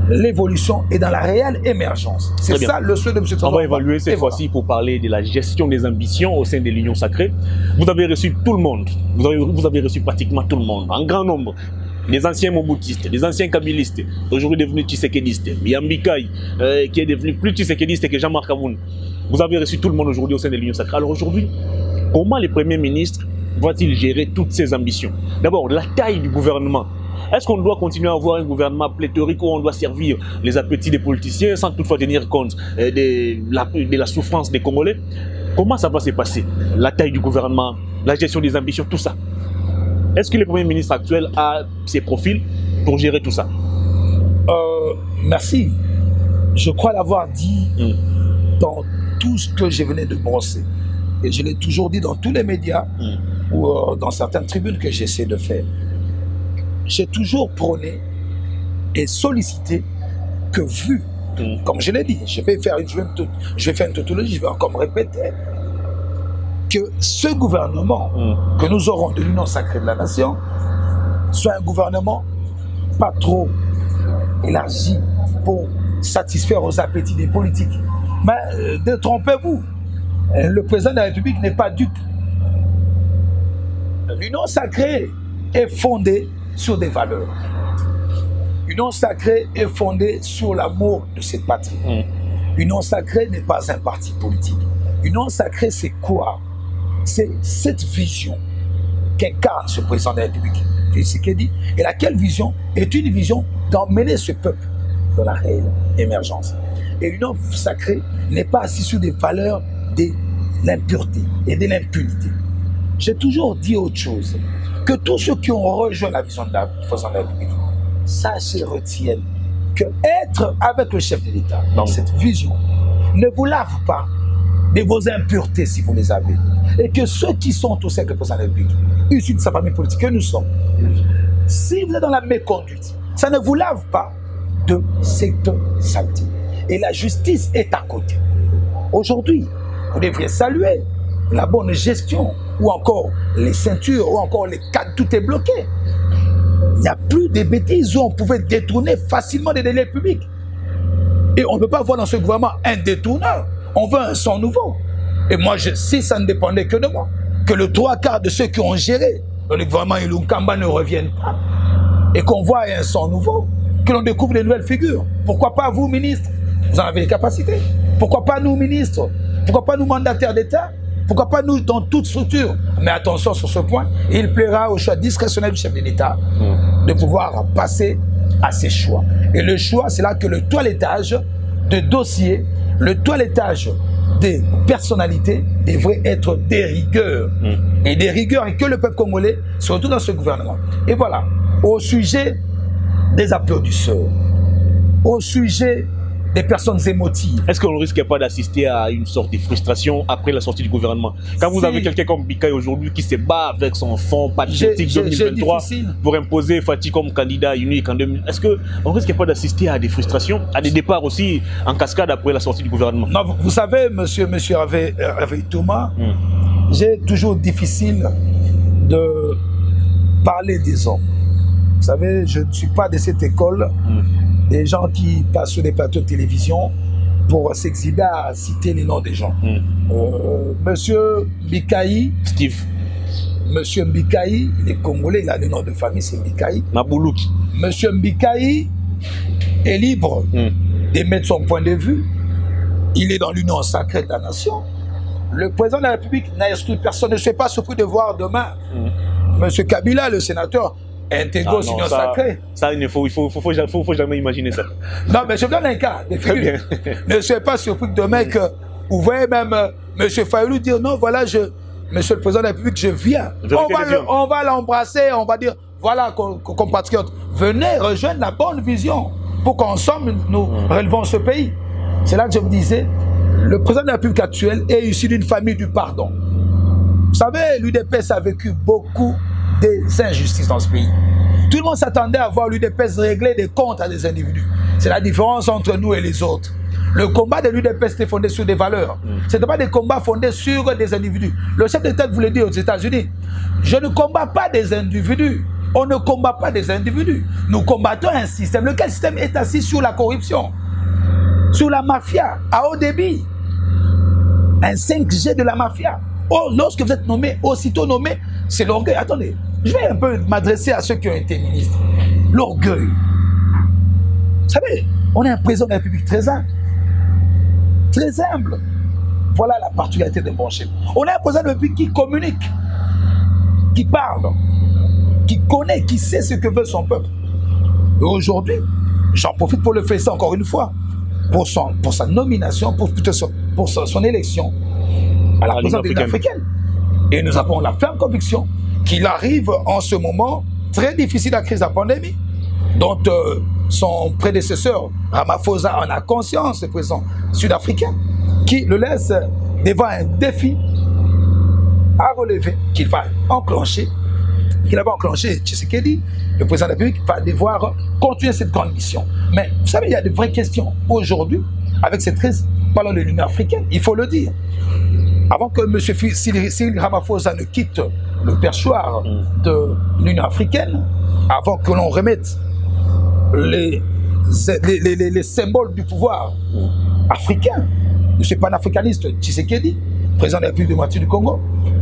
l'évolution et dans la réelle émergence. C'est ça le souhait de M. Trésor. On va évaluer cette fois-ci pour parler de la gestion des ambitions au sein de l'Union sacrée. Vous avez reçu tout le monde, vous avez, vous avez reçu pratiquement tout le monde, en grand nombre. Les anciens Mobutistes, les anciens Kabilistes, aujourd'hui devenus Tshisekidistes, Yambikai, euh, qui est devenu plus Tshisekidiste que Jean-Marc Aboun. Vous avez reçu tout le monde aujourd'hui au sein de l'Union sacrée. Alors aujourd'hui, comment le Premier ministre va-t-il gérer toutes ces ambitions? D'abord, la taille du gouvernement. Est-ce qu'on doit continuer à avoir un gouvernement pléthorique où on doit servir les appétits des politiciens sans toutefois tenir compte euh, de, la, de la souffrance des Congolais? Comment ça va se passer? La taille du gouvernement, la gestion des ambitions, tout ça. Est-ce que le Premier ministre actuel a ses profils pour gérer tout ça? euh, Merci. Je crois l'avoir dit mm. dans tout ce que je venais de brosser. Et je l'ai toujours dit dans tous les médias mm. ou euh, dans certaines tribunes que j'essaie de faire. J'ai toujours prôné et sollicité que vu, mm. comme je l'ai dit, je vais faire une, je vais, je vais faire une tautologie, je vais encore me répéter, que ce gouvernement mm. que nous aurons de l'Union sacrée de la nation soit un gouvernement pas trop élargi pour satisfaire aux appétits des politiques. Mais euh, détrompez-vous, le président de la République n'est pas dupe. L'Union sacrée est fondée sur des valeurs. L'Union sacrée est fondée sur l'amour de cette patrie. Mm. L'Union sacrée n'est pas un parti politique. L'Union sacrée, c'est quoi? C'est cette vision qu'incarne ce président de la République, Tshisekedi, et laquelle vision est une vision d'emmener ce peuple dans la réelle émergence. Et l'Union sacrée n'est pas assise sur des valeurs de l'impureté et de l'impunité. J'ai toujours dit autre chose, que tous ceux qui ont rejoint la vision de la présidence de la République, sachez, retiennent que être avec le chef de l'État dans cette vision ne vous lave pas de vos impuretés si vous les avez. Et que ceux qui sont au sein de la présidence de la République, issus de sa famille politique, que nous sommes, si vous êtes dans la méconduite, ça ne vous lave pas de cette saleté. Et la justice est à côté. Aujourd'hui, vous devriez saluer la bonne gestion, ou encore les ceintures, ou encore les cadres, tout est bloqué. Il n'y a plus de bêtises où on pouvait détourner facilement des délais publics. Et on ne peut pas voir dans ce gouvernement un détourneur. On veut un sang nouveau. Et moi, je, si ça ne dépendait que de moi, que le trois quarts de ceux qui ont géré le gouvernement Ilunkamba ne reviennent pas, et qu'on voit un sang nouveau, que l'on découvre des nouvelles figures. Pourquoi pas vous, ministres? Vous en avez les capacités. Pourquoi pas nous, ministres? Pourquoi pas nous, mandataires d'État? Pourquoi pas nous, dans toute structure? Mais attention sur ce point, il plaira au choix discrétionnel du chef de l'État de pouvoir passer à ses choix. Et le choix, c'est là que le toilettage de dossiers, le toilettage des personnalités devrait être des rigueurs. Mm. Et des rigueurs et que le peuple congolais, surtout dans ce gouvernement. Et voilà, au sujet des applaudisseurs, au sujet des personnes émotives. Est-ce qu'on ne risque pas d'assister à une sorte de frustration après la sortie du gouvernement? Quand vous si. avez quelqu'un comme Bikai aujourd'hui qui se bat avec son fonds patriotique deux mille vingt-trois pour imposer Fati comme candidat unique en deux mille, est-ce qu'on ne risque pas d'assister à des frustrations, à des départs aussi en cascade après la sortie du gouvernement? Non, vous savez, monsieur, monsieur Hervé, Hervé Thomas, hmm. j'ai toujours difficile de parler des hommes. Vous savez, je ne suis pas de cette école. Hmm. Des gens qui passent sur des plateaux de télévision pour s'exhiber à citer les noms des gens. Mm. Euh, Monsieur Mbikaï. Steve. Monsieur Mbikaï, il est congolais, il a le nom de famille, c'est Mbikaï. Maboulouk. Monsieur Mbikaï est libre mm. d'émettre son point de vue. Il est dans l'union sacrée de la nation. Le président de la République n'a exclu personne. Ne suis pas surpris de voir demain mm. Monsieur Kabila, le sénateur, intégrer l'union ah sacrée. Ça, il ne faut, il faut, faut, faut, faut, faut jamais imaginer ça. Non, mais je vous donne un cas. Très bien. Ne soyez pas surpris que demain, que vous voyez même euh, M. Fayoulou dire non, voilà, je, Monsieur le Président de la République, je viens. On va, le, on va l'embrasser, on va dire, voilà, compatriotes, venez rejoindre la bonne vision pour qu'ensemble nous mmh. relevons ce pays. C'est là que je vous disais, le Président de la République actuelle est issu d'une famille du pardon. Vous savez, l'U D P S a vécu beaucoup des injustices dans ce pays. Tout le monde s'attendait à voir l'U D P S régler des comptes à des individus. C'est la différence entre nous et les autres. Le combat de l'U D P S était fondé sur des valeurs. Mm. Ce n'était pas des combats fondés sur des individus. Le chef d'État voulait dire aux États-Unis, je ne combats pas des individus, On ne combat pas des individus. Nous combattons un système. Lequel système est assis sur la corruption, sur la mafia, à haut débit. Un cinq G de la mafia. Oh, lorsque vous êtes nommé, aussitôt nommé, c'est l'orgueil. Attendez, je vais un peu m'adresser à ceux qui ont été ministres. L'orgueil. Vous savez, on est un président de la République très humble. Très humble. Voilà la particularité d'un bon chef. On est un président de la République qui communique, qui parle, qui connaît, qui sait ce que veut son peuple. Et aujourd'hui, j'en profite pour le féliciter encore une fois, pour, son, pour sa nomination, pour, pour son, son élection à la présidence de l'Union africaine. Et nous avons la ferme conviction qu'il arrive en ce moment très difficile, la crise de la pandémie, dont euh, son prédécesseur, Ramaphosa, en a conscience, le président sud-africain, qui le laisse devant un défi à relever, qu'il va enclencher, qu'il va enclencher Tshisekedi, le président de la République, va devoir continuer cette grande mission. Mais vous savez, il y a de vraies questions aujourd'hui, avec cette crise, parlant de l'Union africaine, il faut le dire. Avant que M. Cyril Ramaphosa ne quitte le perchoir de l'Union africaine, avant que l'on remette les, les, les, les, les symboles du pouvoir africain, de ce panafricaniste Tshisekedi, président de la République démocratique du Congo,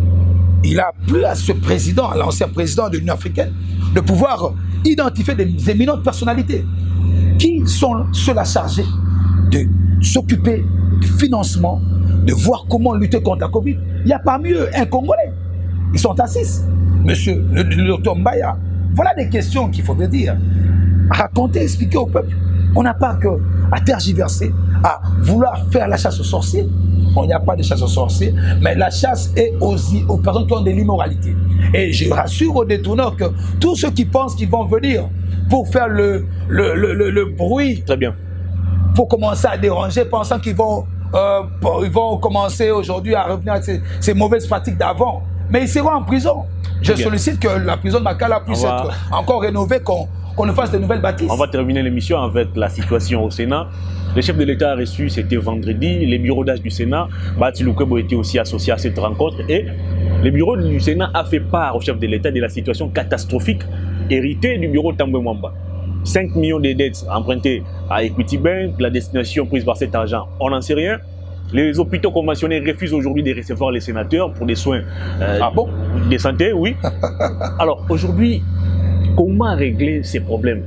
il a plu à ce président, à l'ancien président de l'Union africaine, de pouvoir identifier des éminentes personnalités qui sont ceux-là chargés de s'occuper du financement, de voir comment lutter contre la Covid. Il y a parmi eux un Congolais. Ils sont à six. Monsieur le, le docteur Mbaya. Voilà des questions qu'il faudrait dire. Raconter, expliquer au peuple. On n'a pas que à tergiverser, à vouloir faire la chasse aux sorciers. Il n'y a pas de chasse aux sorciers, mais la chasse est aux, aux personnes qui ont de l'immoralité. Et je rassure aux détourneurs que tous ceux qui pensent qu'ils vont venir pour faire le, le, le, le, le bruit, très bien, pour commencer à déranger, pensant qu'ils vont, euh, ils vont commencer aujourd'hui à revenir à ces, ces mauvaises pratiques d'avant, mais ils seront en prison. Je sollicite que la prison de Makala puisse va... être encore rénovée, qu'on qu'on nous fasse de nouvelles bâtisses. On va terminer l'émission avec la situation au Sénat. Le chef de l'État a reçu, c'était vendredi, les bureaux d'âge du Sénat. Bati Lukwebo était aussi associé à cette rencontre et le bureau du Sénat a fait part au chef de l'État de la situation catastrophique héritée du bureau Tambwe Mwamba. cinq millions de dettes empruntées à Equity Bank, la destination prise par cet argent, on n'en sait rien. Les hôpitaux conventionnels refusent aujourd'hui de recevoir les sénateurs pour des soins euh, ah bon de santé, oui. Alors aujourd'hui, comment régler ces problèmes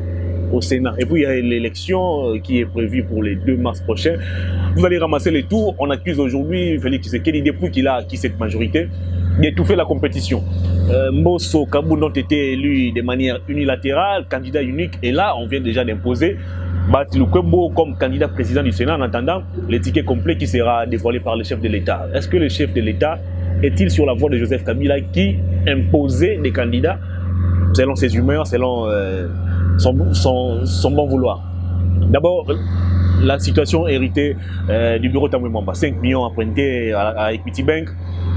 au Sénat? Et puis il y a l'élection qui est prévue pour le deux mars prochain. Vous allez ramasser les tours. On accuse aujourd'hui Félix Tshisekedi, depuis qu'il a acquis cette majorité, d'étouffer la compétition. Euh, Mbosso Kaboun ont été élus de manière unilatérale, candidat unique, et là on vient déjà d'imposer Bati Lukwebo comme candidat président du Sénat en attendant le ticket complet qui sera dévoilé par le chef de l'État. Est-ce que le chef de l'État est-il sur la voie de Joseph Kabila qui imposait des candidats selon ses humeurs, selon euh, son, son, son bon vouloir? D'abord, la situation héritée euh, du bureau Tambwe Mwamba, cinq millions empruntés à, à Equity Bank,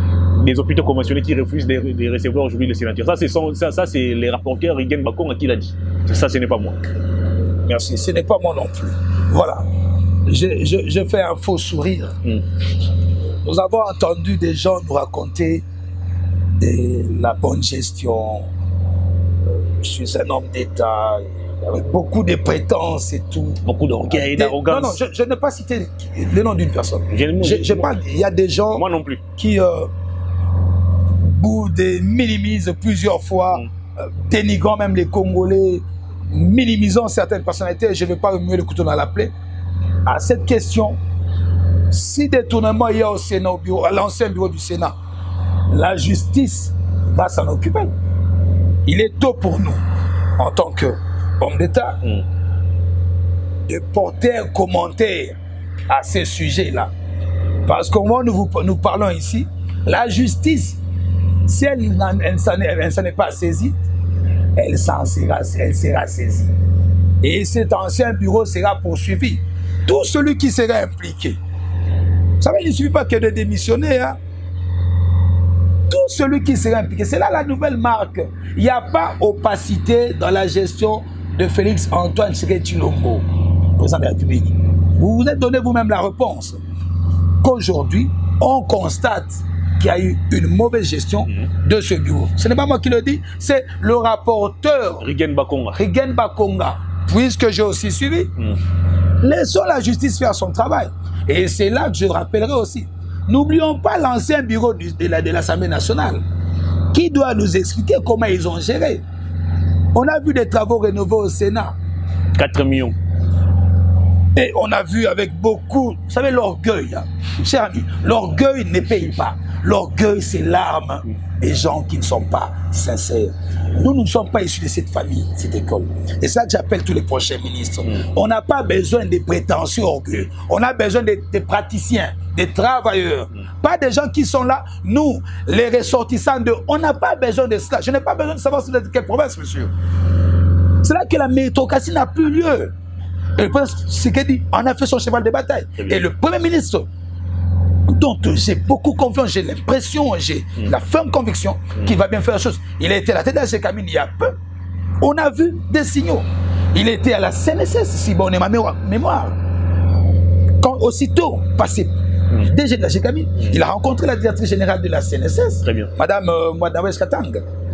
des hôpitaux conventionnels qui refusent de, de recevoir aujourd'hui les sénateurs. Ça, c'est ça, ça, les rapporteurs Rigen Bakong qui l'a dit. Ça, ce n'est pas moi. Merci, ce n'est pas moi non plus. Voilà, je, je, je fais un faux sourire. Mm. Nous avons entendu des gens nous raconter de la bonne gestion. Je suis un homme d'État, avec beaucoup de prétences et tout. Beaucoup d'orgueil et d'arrogance. Non, non, je, je n'ai pas cité le nom d'une personne. Je, je parle, il y a des gens moi non plus. qui euh, boudent, minimisent plusieurs fois, mm. euh, dénigrant même les Congolais, minimisant certaines personnalités. Je ne vais pas remuer le couteau dans la plaie. À cette question, si détournement il y a au Sénat, au bureau, à l'ancien bureau du Sénat, la justice va s'en occuper. Il est tôt pour nous, en tant qu'homme d'État, mm. de porter un commentaire à ces sujets-là. Parce qu'au moment où nous, nous parlons ici, la justice, si elle ne s'en est pas saisie, elle, s'en sera, elle sera saisie. Et cet ancien bureau sera poursuivi. Tout celui qui sera impliqué. Vous savez, il ne suffit pas que de démissionner, hein. Tout celui qui sera impliqué. C'est là la nouvelle marque. Il n'y a pas opacité dans la gestion de Félix Antoine Tshisekedi Tshilombo, président de la République. Vous vous êtes donné vous-même la réponse. Qu'aujourd'hui, on constate qu'il y a eu une mauvaise gestion mmh. de ce bureau. Ce n'est pas moi qui le dis, c'est le rapporteur Rigen Bakonga. Rigen Bakonga. Puisque j'ai aussi suivi, mmh. laissons la justice faire son travail. Et c'est là que je rappellerai aussi. N'oublions pas l'ancien bureau du, de l'Assemblée nationale qui doit nous expliquer comment ils ont géré. On a vu des travaux rénovés au Sénat. quatre millions. Et on a vu avec beaucoup, vous savez, l'orgueil, hein. Cher ami, l'orgueil ne paye pas. L'orgueil, c'est l'arme des gens qui ne sont pas sincères. Nous ne sommes pas issus de cette famille, cette école. Et c'est ça que j'appelle tous les prochains ministres. Mm. On n'a pas besoin des prétentieux orgueilleux. On a besoin des, des praticiens, des travailleurs. Mm. Pas des gens qui sont là, nous, les ressortissants de... On n'a pas besoin de cela. Je n'ai pas besoin de savoir de quelle province, monsieur. C'est là que la méritocratie n'a plus lieu. Et le premier, c'est qu'il dit, on a fait son cheval de bataille. Et le Premier ministre, dont j'ai beaucoup confiance, j'ai l'impression, j'ai mmh. la ferme conviction mmh. qu'il va bien faire la chose. Il a été à la tête de la G C A M I il y a peu. On a vu des signaux. Il était à la C N S S, si bon est ma mémoire. Quand aussitôt passé mmh. D G de la G C A M I, mmh. il a rencontré la directrice générale de la C N S S, Très bien. Madame euh, Mwadawesh Katang,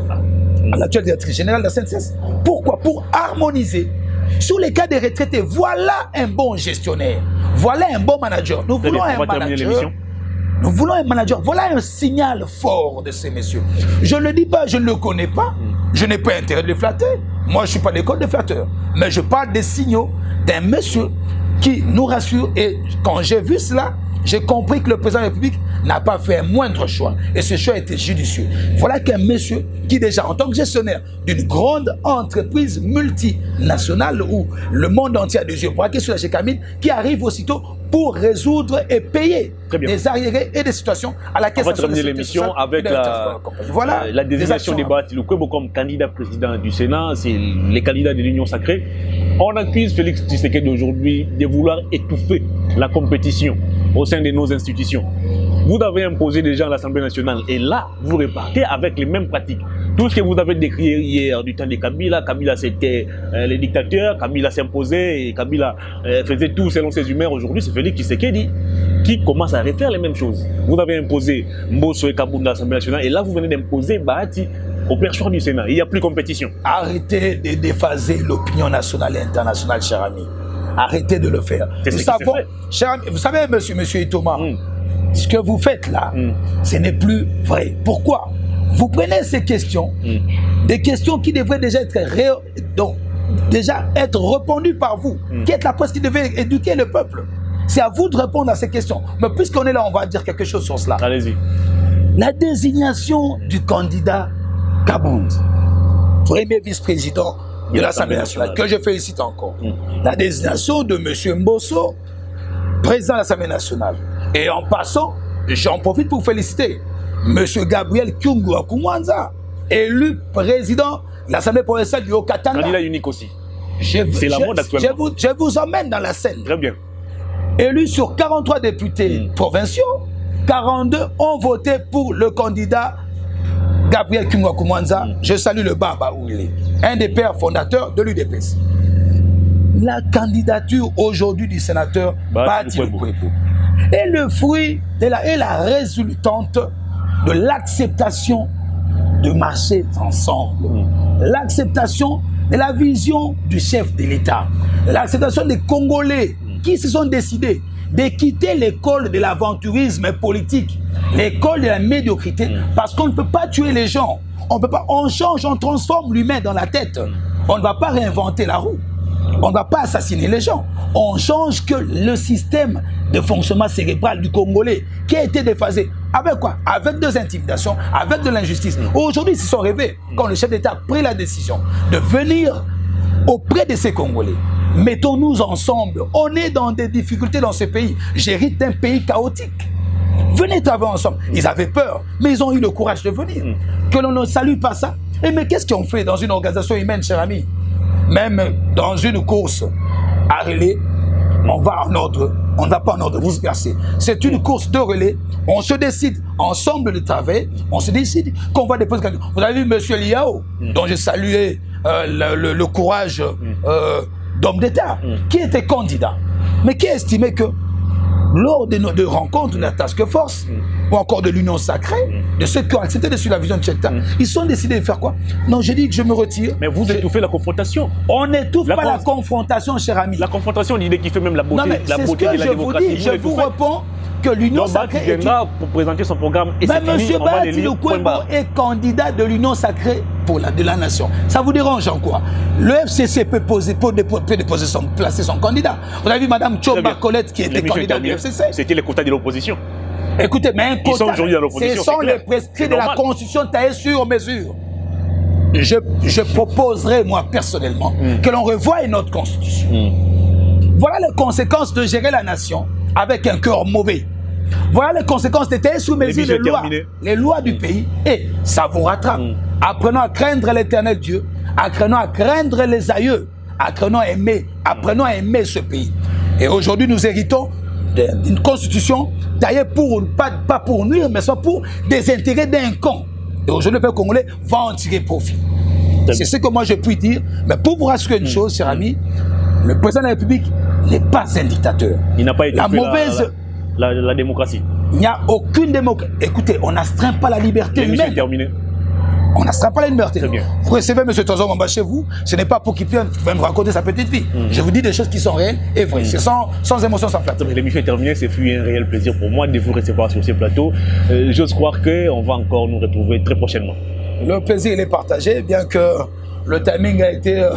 mmh. l'actuelle directrice générale de la C N S S. Pourquoi? Pour harmoniser. Sur les cas des retraités, voilà un bon gestionnaire, voilà un bon manager. Nous voulons un manager. Nous voulons un manager. Voilà un signal fort de ces messieurs. Je ne le dis pas, je ne le connais pas. Je n'ai pas intérêt de les flatter. Moi, je ne suis pas d'école de flatteur. Mais je parle des signaux d'un monsieur qui nous rassure. Et quand j'ai vu cela, j'ai compris que le président de la République n'a pas fait un moindre choix. Et ce choix était judicieux. Voilà qu'un monsieur qui déjà, en tant que gestionnaire d'une grande entreprise multinationale où le monde entier a des yeux braqués sur la G C A M I, qui arrive aussitôt pour résoudre et payer des arriérés et des situations à laquelle... On va terminer l'émission avec la, voilà, la désignation des Bahati Lukwebo comme candidat président du Sénat. C'est les candidats de l'Union sacrée. On accuse Félix Tshisekedi aujourd'hui de vouloir étouffer la compétition au sein de nos institutions. Vous avez imposé déjà à l'Assemblée nationale et là, vous repartez avec les mêmes pratiques. Tout ce que vous avez décrit hier du temps de Kabila, Kabila c'était euh, les dictateurs, Kabila s'imposait et Kabila euh, faisait tout selon ses humeurs. Aujourd'hui, c'est Félix Tshisekedi qui commence à refaire les mêmes choses. Vous avez imposé Mbosso et Kabunda à l'Assemblée nationale et là, vous venez d'imposer Bahati au perchoir du Sénat. Il n'y a plus compétition. Arrêtez de déphaser l'opinion nationale et internationale, cher ami. Arrêtez de le faire. Nous savons, cher ami, vous savez, monsieur, monsieur Itoma, mm. ce que vous faites là, mm. ce n'est plus vrai. Pourquoi? Vous prenez ces questions, mm. des questions qui devraient déjà être, ré... Donc, déjà être répondues par vous, mm. qui êtes la presse qui devait éduquer le peuple. C'est à vous de répondre à ces questions. Mais puisqu'on est là, on va dire quelque chose sur cela. Allez-y. La désignation du candidat Kabound, premier vice-président de l'Assemblée nationale, que je félicite encore. Mm. La désignation de M. Mbosso, président de l'Assemblée nationale. Et en passant, j'en profite pour féliciter M. Gabriel Kyungu Akumwanza, élu président de l'Assemblée provinciale du Haut-Katanga. Candidat unique aussi. C'est la mode actuellement. Je vous, je vous emmène dans la scène. Très bien. Élu sur quarante-trois députés mm. provinciaux, quarante-deux ont voté pour le candidat Gabriel Kyungu Akumwanza. Mm. Je salue le Baba où il est, un des pères fondateurs de l'U D P S. La candidature aujourd'hui du sénateur Bahati Lukwebo est le fruit de la, et la résultante de l'acceptation de marcher ensemble, mm. l'acceptation de la vision du chef de l'État, l'acceptation des Congolais mm. qui se sont décidés de quitter l'école de l'aventurisme politique, l'école de la médiocrité, mm. parce qu'on ne peut pas tuer les gens, on peut pas, on change, on transforme l'humain dans la tête, on ne va pas réinventer la roue. On ne va pas assassiner les gens. On change que le système de fonctionnement cérébral du Congolais qui a été déphasé. Avec quoi? Avec deux intimidations, avec de l'injustice. Aujourd'hui, ils se sont rêvés quand le chef d'État a pris la décision de venir auprès de ces Congolais. Mettons-nous ensemble. On est dans des difficultés dans ce pays. J'hérite d'un pays chaotique. Venez travailler ensemble. Ils avaient peur, mais ils ont eu le courage de venir. Que l'on ne salue pas ça. Et mais qu'est-ce qu'on fait dans une organisation humaine, cher ami? Même dans une course à relais, on va en ordre, on ne va pas en ordre dispersé. C'est une course de relais, on se décide ensemble de travail, on se décide qu'on va déposer quelqu'un. Vous avez vu M. Liao, mm. dont j'ai salué euh, le, le, le courage euh, d'homme d'État, mm. qui était candidat, mais qui estimait que lors de nos de rencontres de la Task Force, mm. ou encore de l'Union Sacrée, mm. de ceux qui ont accepté de suivre la vision de Tchekta, mm. ils sont décidés de faire quoi? Non, j'ai dit que je me retire. Mais vous étouffez la confrontation. On n'étouffe pas la confrontation, cher ami. La confrontation, l'idée qui fait même la beauté, non, mais la beauté ce que de la je démocratie. Vous dis, je vous réponds que l'Union Sacrée qui viendra pour présenter son programme et mais c'est M. Bati Lukwebo est candidat de l'Union Sacrée pour la, de la nation. Ça vous dérange en quoi? Le F C C peut, poser, peut, déposer, peut déposer son, placer son candidat. Vous avez vu Mme Tchomba Colette qui était candidate du F C C. C'était les quotas de l'opposition. Écoutez, mais un quota, ils sont aujourd'hui à l'opposition. Ce sont les prescrits de la Constitution taillés sur mesure. Je, je proposerai, moi, personnellement, mm. que l'on revoie notre Constitution. Mm. Voilà les conséquences de gérer la nation avec un cœur mauvais. Voilà les conséquences de tailler sous mesure les lois, les lois du pays. Et ça vous rattrape. Mm. Apprenons à craindre l'éternel Dieu. Apprenons à craindre les aïeux. Apprenons à aimer, apprenons à aimer ce pays. Et aujourd'hui, nous héritons d'une constitution taillée pour, pas, pas pour nuire, mais soit pour des intérêts d'un camp. Et aujourd'hui, le peuple congolais va en tirer profit. C'est ce que moi je puis dire. Mais pour vous rassurer une chose, cher ami, le président de la République n'est pas un dictateur. Il n'a pas été la mauvaise. La, la, la démocratie. Il n'y a aucune démocratie. Écoutez, on n'astreint pas la liberté humaine. C'est terminé. On n'astreint pas la liberté. Très bien. Vous recevez M. Tozon Mamba chez vous, ce n'est pas pour qu'il puisse me raconter sa petite vie. Mm. Je vous dis des choses qui sont réelles et vraies. Mm. C'est sans, sans émotion, sans flatte. L'émission est terminée, c'est fut un réel plaisir pour moi de vous recevoir sur ce plateau. Euh, J'ose croire qu'on va encore nous retrouver très prochainement. Le plaisir il est partagé, bien que le timing a été euh,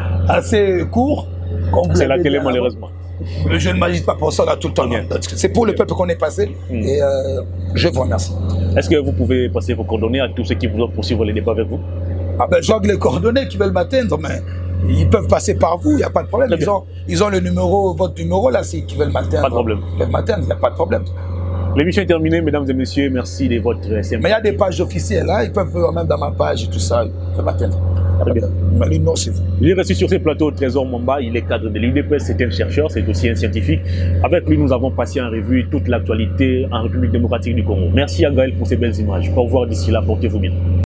assez court. C'est la télé, malheureusement. Je ne m'agite pas pour ça, on a tout le temps. C'est pour le peuple qu'on est passé mm. et euh, je vous remercie. Est-ce que vous pouvez passer vos coordonnées à tous ceux qui voudraient poursuivre les débats avec vous? Ah ben, je vois que les coordonnées qui veulent m'atteindre, mais ils peuvent passer par vous, il n'y a pas de problème. Ils ont, ils ont le numéro, votre numéro là, si qui veulent m'atteindre. Pas de problème. Ils peuvent m'atteindre, il n'y a pas de problème. L'émission est terminée, mesdames et messieurs. Merci de votre sympathie. Mais il y a des pages officielles, là. Ils peuvent même dans ma page et tout ça, ils peuvent m'atteindre. Mais non, c'est vous. Il est reçu sur ce plateau Trésor Mamba. Il est cadre de l'U D P S, c'est un chercheur, c'est aussi un scientifique. Avec lui, nous avons passé en revue toute l'actualité en République démocratique du Congo. Merci à Gaël pour ces belles images. Au revoir d'ici là, portez-vous bien.